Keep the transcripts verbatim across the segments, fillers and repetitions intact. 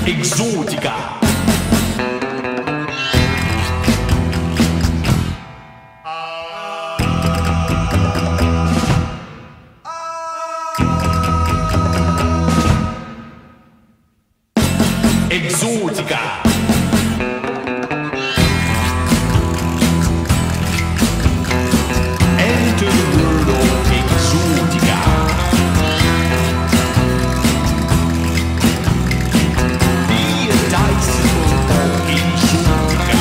Exotica. Exotica. Enter the world of Exotica. Be a dice of Exotica.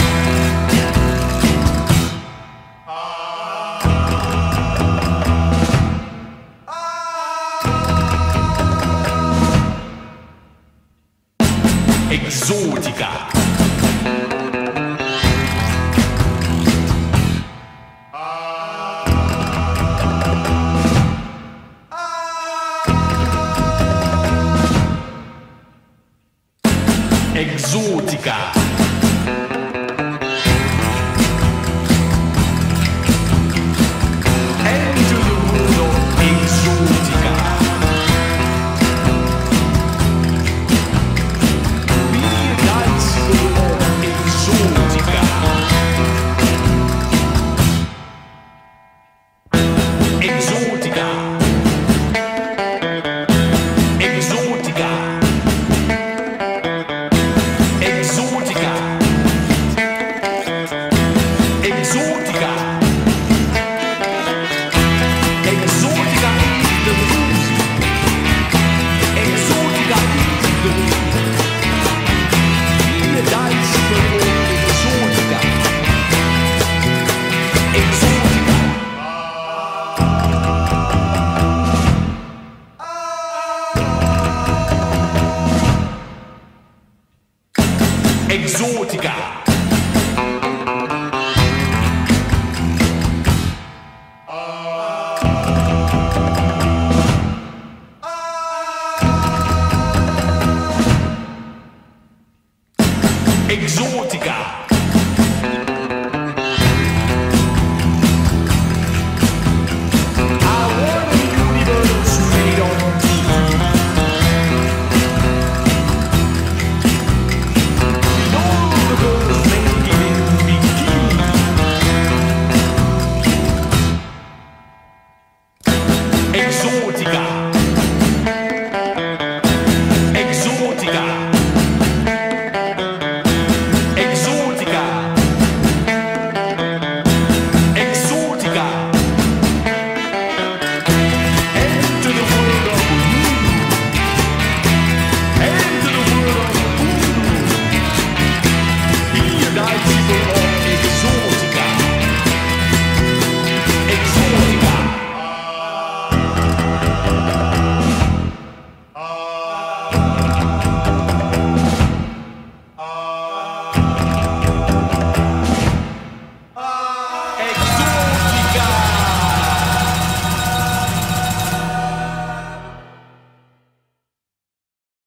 Exotica. Exotica. Enter the world of Exotica. Be a dice of Exotica. Exotica. Exotica. Exotica. Exotica. Exotica is the music. Exotica is the music. Be a dice for Exotica. Exotica. Exotica. Exotica.